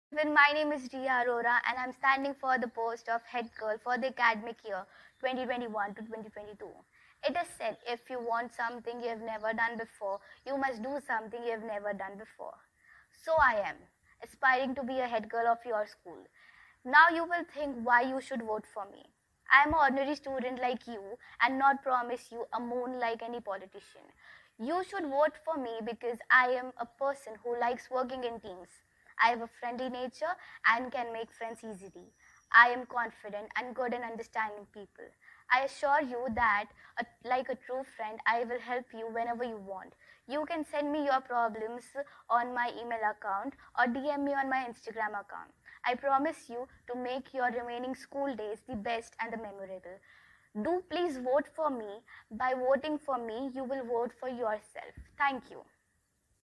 Well, my name is Riya Arora and I'm standing for the post of head girl for the academic year 2021 to 2022. It is said if you want something you have never done before, you must do something you have never done before. So I am, aspiring to be a head girl of your school. Now you will think why you should vote for me. I am an ordinary student like you and not promise you a moon like any politician. You should vote for me because I am a person who likes working in teams. I have a friendly nature and can make friends easily. I am confident and good in understanding people. I assure you that, like a true friend, I will help you whenever you want. You can send me your problems on my email account or DM me on my Instagram account. I promise you to make your remaining school days the best and the memorable. Do please vote for me. By voting for me, you will vote for yourself. Thank you.